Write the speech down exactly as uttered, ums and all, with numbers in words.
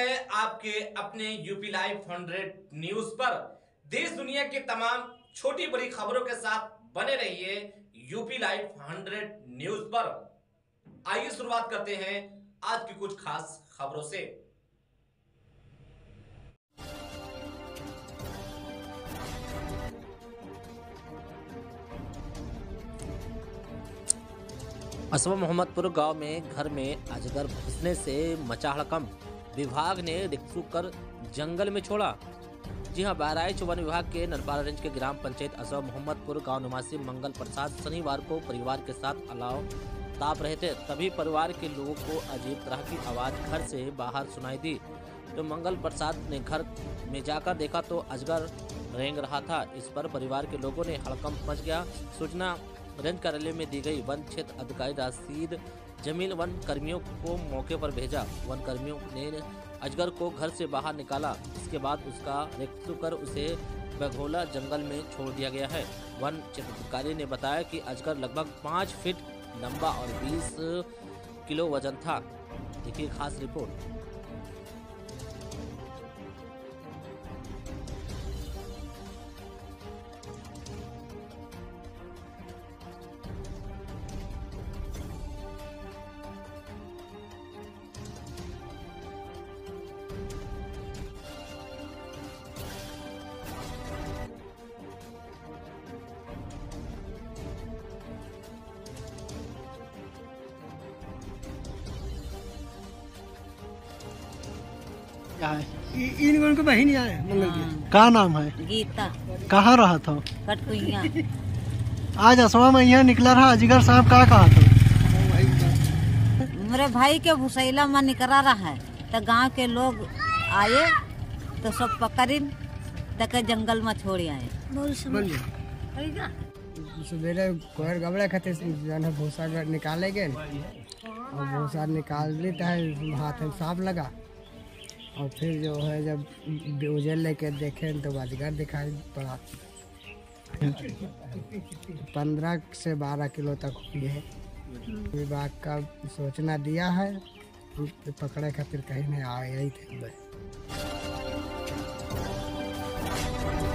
है आपके अपने यूपी लाइव हंड्रेड न्यूज पर। देश दुनिया के तमाम छोटी बड़ी खबरों के साथ बने रहिए यूपी लाइव हंड्रेड न्यूज पर। आइए शुरुआत करते हैं आज की कुछ खास खबरों से। असवा मोहम्मदपुर गांव में घर में अजगर घुसने से मचा हड़कंप। विभाग ने रिक्शा कर जंगल में छोड़ा। जी हां, बहराइच वन विभाग के नरपाड़ा रेंज के ग्राम पंचायत असवा मोहम्मदपुर गांव निवासी मंगल प्रसाद शनिवार को परिवार के साथ अलाव ताप रहे थे। तभी परिवार के लोगों को अजीब तरह की आवाज घर से बाहर सुनाई दी। तो मंगल प्रसाद ने घर में जाकर देखा तो अजगर रेंग रहा था। इस पर परिवार के लोगों ने हड़कंप मच गया। सूचना रेंज कार्यालय में दी गई। वन क्षेत्र अधिकारी राशिद जमील वन कर्मियों को मौके पर भेजा। वन कर्मियों ने अजगर को घर से बाहर निकाला। इसके बाद उसका रेस्क्यू कर उसे बघोला जंगल में छोड़ दिया गया है। वन क्षेत्र अधिकारी ने बताया कि अजगर लगभग पाँच फीट लंबा और बीस किलो वजन था। देखिए खास रिपोर्ट। इन उनके बहन है मंगल की। का नाम है? गीता। कहाँ रहा था? कटकुइया। आज असवा में यहाँ निकला रहा अजगर साहब, का कहा था? मेरे भाई के भुसैला में निकला रहा है तो गांव के लोग आए तो सब पकड़िन तक जंगल में छोड़ आए। सवेरे कोयर गबड़े खाते भूसा निकाले गए और भूसा निकाल लेता है, हाथ में सांप लगा और फिर जो है जब उजल लेके देखे तो अजगर दिखाई पड़ा। पंद्रह से बारह किलो तक हुई है। विभाग का सूचना दिया है, पकड़े खातिर कहीं नहीं आए ही थे।